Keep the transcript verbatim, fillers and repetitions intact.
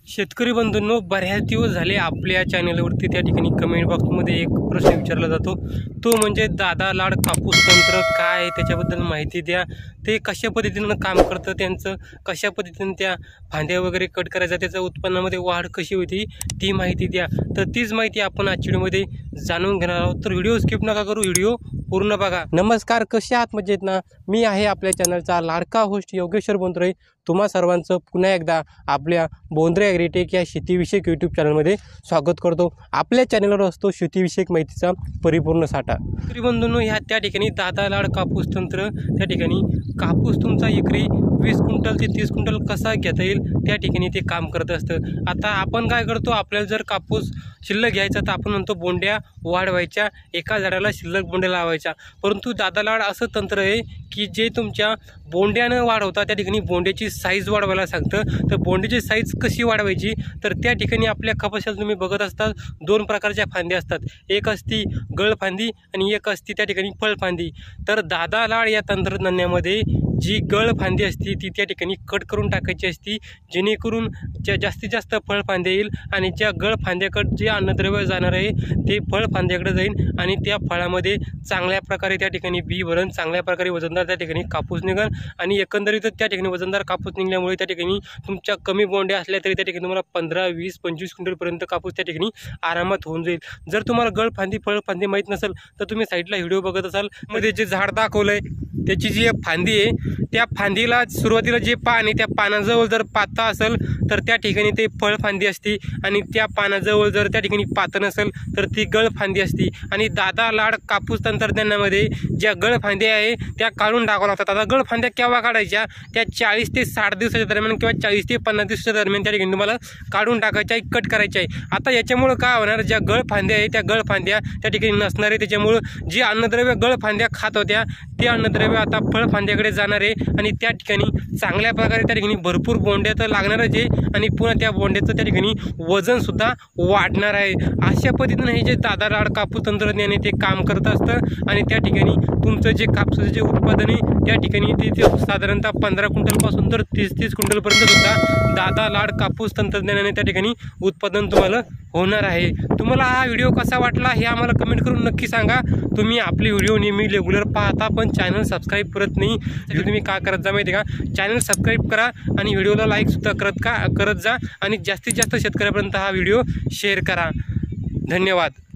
शेतकरी बंधूंनो, बऱ्याच दिवस झाले आपल्या चॅनलवरती त्या ठिकाणी कमेंट बॉक्समध्ये एक प्रश्न विचारला जातो, तो म्हणजे दादा लाड कापूस तंत्र काय, त्याच्याबद्दल माहिती द्या. ते कशा पद्धतीनं काम करतं, त्यांचं कशा पद्धतीनं त्या फांद्या वगैरे कट करायचा, त्याच्या उत्पन्नामध्ये वाढ कशी होती ती माहिती द्या. तर तीच माहिती आपण आजच्या व्हिडिओमध्ये जाणून घेणार आहोत. तर व्हिडिओ स्किप नका करू, व्हिडिओ पूर्ण बघा. नमस्कार, कसे आहात? मजेत ना? मी आहे आपल्या चॅनलचा लाडका होस्ट योगेश्वर बोंद्रे. तुम्हा सर्वांचं पुन्हा एकदा आपल्या बोंद्रे ॲग्रीटेक या शेतीविषयक यूट्यूब चॅनलमध्ये स्वागत करतो. आपल्या चॅनलवर असतो शेतीविषयक माहितीचा परिपूर्ण साठा. शेतकरी बंधूंनो, ह्या त्या ठिकाणी दादा लाड कापूस तंत्र, त्या ठिकाणी कापूस तुमचा एकरी वीस क्विंटल ते तीस क्विंटल कसा घेता येईल त्या ठिकाणी ते काम करत असतं. आता आपण काय करतो, आपल्याला जर कापूस शिल्लक घ्यायचा तर आपण म्हणतो बोंड्या वाढवायच्या, एका झाडाला शिल्लक बोंड्या लावायच्या. परंतु दादा लाड असं तंत्र आहे की जे तुमच्या बोंड्यानं वाढवता त्या ठिकाणी बोंड्याची साईज वाढवायला सांगतं. तर बोंड्याची साईज कशी वाढवायची, तर त्या ठिकाणी आपल्या कपाशाला तुम्ही बघत असतात दोन प्रकारच्या फांद्या असतात. एक असती गळ फांदी आणि एक असती त्या ठिकाणी फळ फांदी. तर दादा लाड या तंत्रज्ञानामध्ये जी गळ फांदी असती ती त्या ठिकाणी कट करून टाकायची असती, जेणेकरून ज्या जास्तीत जास्त फळ फांद्या येईल आणि ज्या गळ फांद्याकडे जे अन्नद्रव्य जाणार आहे ते फळ फांद्याकडे जाईल आणि त्या फळामध्ये चांगल्या प्रकारे त्या ठिकाणी बी भरण, चांगल्या प्रकारे वजनदार त्या ठिकाणी कापूस निघेल. आणि एकंदरीतच त्या ठिकाणी वजनदार कापूस निघल्यामुळे त्या ठिकाणी तुमच्या कमी बोंड्या असल्या तरी त्या ठिकाणी तुम्हाला पंधरा वीस पंचवीस क्विंटलपर्यंत कापूस त्या ठिकाणी आरामात होऊन जाईल. जर तुम्हाला गळ फांदी फळ फांदी माहीत नसेल तर तुम्ही साईडला व्हिडिओ बघत असाल, मध्ये जे झाड दाखवलं आहे त्याची जी एक फांदी आहे त्या फांदीला सुरुवातीला जे पान आहे त्या पानाजवळ जर पाता असेल तर त्या ठिकाणी ते फळ फांदी असती आणि त्या पानाजवळ जर त्या ठिकाणी पातं नसेल तर ती गळ फांदी असती. आणि दादा लाड कापूस तंत्रज्ञानामध्ये ज्या गळ फांद्या आहे त्या काढून टाकाव्या लागतात. आता गळ फांद्या केव्हा काढायच्या, त्या चाळीस ते साठ दिवसाच्या दरम्यान किंवा चाळीस ते पन्नास दिवसाच्या दरम्यान त्या ठिकाणी तुम्हाला काढून टाकायच्या आहे, कट करायच्या आहे. आता याच्यामुळं काय होणार, ज्या गळ फांद्या आहे त्या गळ फांद्या त्या ठिकाणी नसणार आहे, त्याच्यामुळं जी अन्नद्रव्य गळ फांद्या खात होत्या ते अन्नद्रव्य आता फळ फांद्याकडे जाणार आहे आणि त्या ठिकाणी चांगल्या प्रकारे त्या ठिकाणी भरपूर बोंड्या तर लागणारच आहे आणि पुन्हा त्या बोंड्याचं त्या ठिकाणी वजनसुद्धा वाढणार आहे. अशा पद्धतीनं हे जे दादा लाड कापूस तंत्रज्ञान आहे ते काम करत असतं आणि त्या ठिकाणी तुमचं जे कापसाचं जे उत्पादन आहे त्या ठिकाणी ते साधारणतः पंधरा क्विंटलपासून तर तीस तीस क्विंटलपर्यंत सुद्धा दादा लाड कापूस तंत्रज्ञानाने त्या ठिकाणी उत्पादन तुम्हाला होणार आहे. तुम्हाला हा व्हिडिओ कसा वाटला हे आम्हाला कमेंट करून नक्की सांगा. तुम्ही आपले व्हिडिओ नेहमी रेग्युलर पाहता पण चॅनल सबस्क्राईब करत नाही, तर तुम्ही काय करत जा माहिती आहे का, चॅनल सबस्क्राईब करा आणि व्हिडिओला लाईकसुद्धा करत का करत जा आणि जास्तीत जास्त शेतकऱ्यापर्यंत हा व्हिडिओ शेअर करा. धन्यवाद.